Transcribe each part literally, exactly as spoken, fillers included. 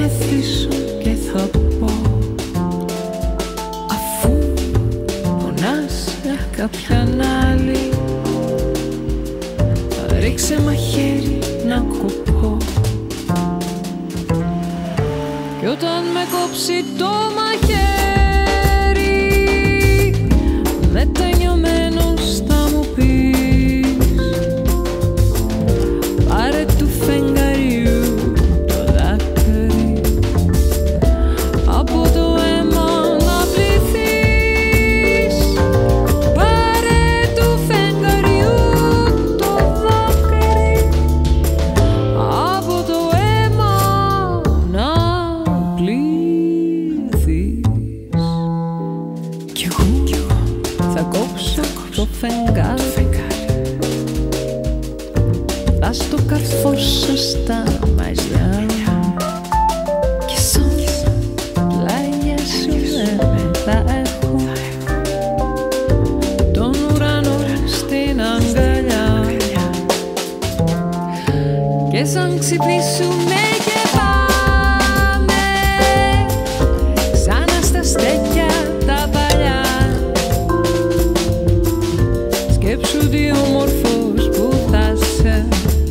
μεθύσω και θα πω, αφού πονάς για κάποιαν άλλη, ρίξε μαχαίρι να κοπώ. Κι όταν με κόψει το μαχαίρι, μετανιωμένος θα μου πεις, πάρε του φεγγαριού το δάκρυ, από το αίμα να πληθείς. Πάρε του φεγγαριού το δάκρυ, από το αίμα να πληθείς. Κι εγώ, κι εγώ θα κόψω το φεγγάρι, θα στο καρφώσω στα μαλλιά, και σαν πλάγια σου θα έχω τον ουρανό στην αγκαλιά. Και σαν ξυπνήσουμε και πάμε ξανά στα στέκια τα παλιά, σκέψου τι όμορφος που θα είσαι,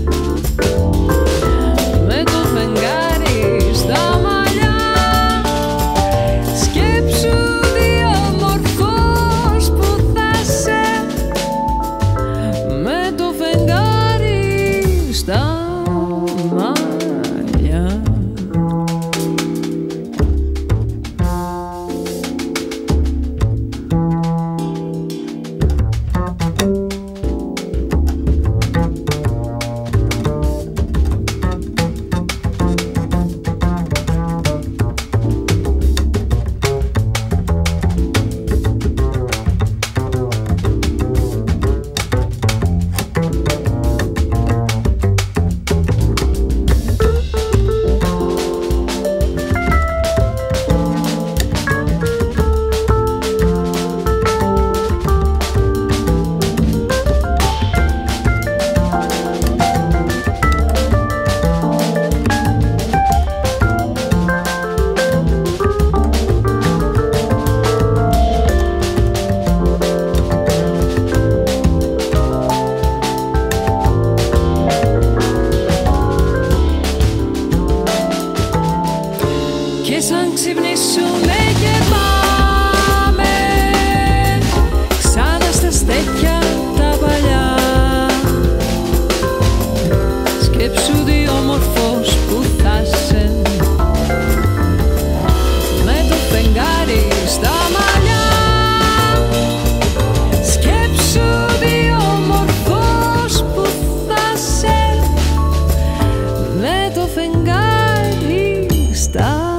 με το φεγγάρι στα μαλλιά. Σκέψου τι όμορφος που θα είσαι, με το φεγγάρι στα μαλλιά. Και σαν ξυπνήσουμε και πάμε ξανά στα στέκια τα παλιά, σκέψου τι όμορφος που θα είσαι, με το φεγγάρι στα μαλλιά. Σκέψου τι όμορφος που θα είσαι, με το φεγγάρι στα